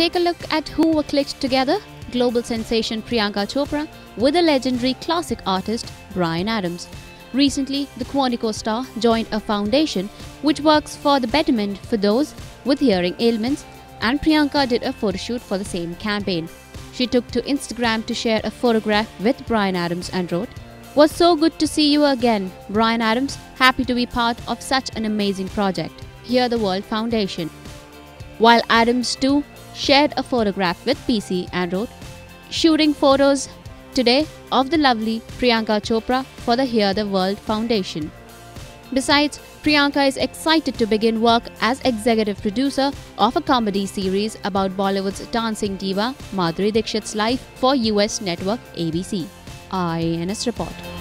take a look at who were clicked together. Global sensation Priyanka Chopra with the legendary classic artist Bryan Adams. Recently, the Quantico star joined a foundation which works for the betterment for those with hearing ailments, and Priyanka did a photoshoot for the same campaign. She took to Instagram to share a photograph with Bryan Adams and wrote, "Was so good to see you again, Bryan Adams. Happy to be part of such an amazing project. Hear the World Foundation." While Adams too shared a photograph with PeeCee and wrote, "Shooting photos today of the lovely Priyanka Chopra for the Hear the World Foundation." Besides, Priyanka is excited to begin work as executive producer of a comedy series about Bollywood's dancing diva Madhuri Dixit's life for US network ABC. INS Report.